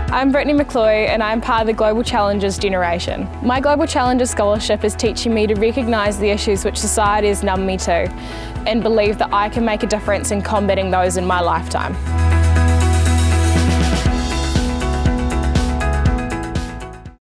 I'm Brittany McCloy and I'm part of the Global Challenges generation. My Global Challenges scholarship is teaching me to recognise the issues which society has numbed me to and believe that I can make a difference in combating those in my lifetime.